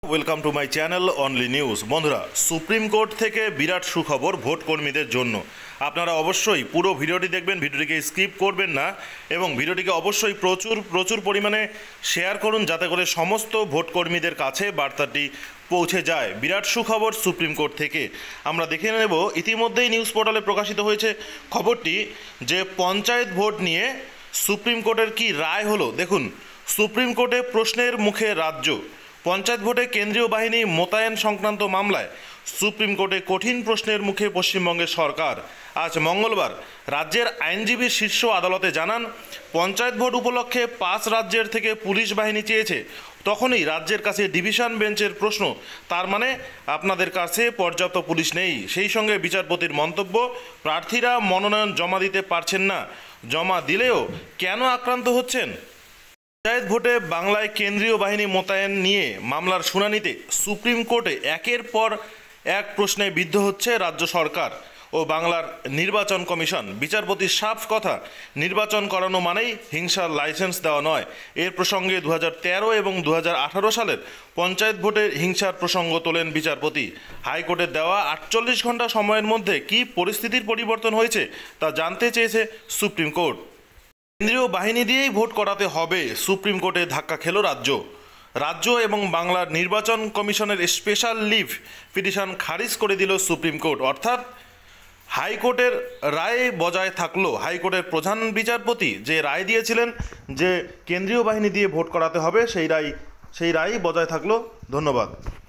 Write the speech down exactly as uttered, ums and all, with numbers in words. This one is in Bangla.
Welcome to my channel only news. বন্ধুরা, সুপ্রিম কোর্ট থেকে বিরাট সুখবর ভোট কর্মীদের জন্য। আপনারা অবশ্যই পুরো ভিডিওটি দেখবেন, ভিডিওটিকে স্কিপ করবেন না এবং ভিডিওটিকে অবশ্যই প্রচুর প্রচুর পরিমাণে শেয়ার করুন যাতে করে সমস্ত ভোট কর্মীদের কাছে বার্তাটি পৌঁছে যায়। বিরাট সুখবর সুপ্রিম কোর্ট থেকে। আমরা দেখে নেব, ইতিমধ্যেই নিউজ পোর্টালে প্রকাশিত হয়েছে খবরটি যে পঞ্চায়েত ভোট নিয়ে সুপ্রিম কোর্টের কি রায় হলো। দেখুন, সুপ্রিম কোর্টে প্রশ্নের মুখে রাজ্য। পঞ্চায়েত ভোটে কেন্দ্রীয় বাহিনী মোতায়েন সংক্রান্ত মামলায় সুপ্রিম কোর্টে কঠিন প্রশ্নের মুখে পশ্চিমবঙ্গের সরকার। আজ মঙ্গলবার রাজ্যের আইনজীবী শীর্ষ আদালতে জানান, পঞ্চায়েত ভোট উপলক্ষে পাঁচ রাজ্যের থেকে পুলিশ বাহিনী চেয়েছে। তখনই রাজ্যের কাছে ডিভিশন বেঞ্চের প্রশ্ন, তার মানে আপনাদের কাছে পর্যাপ্ত পুলিশ নেই। সেই সঙ্গে বিচারপতির মন্তব্য, প্রার্থীরা মনোনয়ন জমা দিতে পারছেন না, জমা দিলেও কেন আক্রান্ত হচ্ছেন। পঞ্চায়েত ভোটে বাংলায় কেন্দ্রীয় বাহিনী মোতায়েন নিয়ে মামলার শুনানিতে সুপ্রিম কোর্টে একের পর এক প্রশ্নে বিদ্ধ হচ্ছে রাজ্য সরকার ও বাংলার নির্বাচন কমিশন। বিচারপতির সাফ কথা, নির্বাচন করানো মানেই হিংসার লাইসেন্স দেওয়া নয়। এর প্রসঙ্গে দু হাজার তেরো এবং দু হাজার আঠারো সালের পঞ্চায়েত ভোটের হিংসার প্রসঙ্গ তোলেন বিচারপতি। হাইকোর্টের দেওয়া আটচল্লিশ ঘন্টা সময়ের মধ্যে কী পরিস্থিতির পরিবর্তন হয়েছে তা জানতে চেয়েছে সুপ্রিম কোর্ট। কেন্দ্রীয় বাহিনী দিয়েই ভোট করাতে হবে, সুপ্রিম কোর্টে ধাক্কা খেল রাজ্য। রাজ্য এবং বাংলার নির্বাচন কমিশনের স্পেশাল লিভ পিটিশন খারিজ করে দিল সুপ্রিম কোর্ট। অর্থাৎ হাইকোর্টের রায় বজায় থাকলো। হাইকোর্টের প্রধান বিচারপতি যে রায় দিয়েছিলেন যে কেন্দ্রীয় বাহিনী দিয়ে ভোট করাতে হবে, সেই রায় সেই রায় বজায় থাকলো। ধন্যবাদ।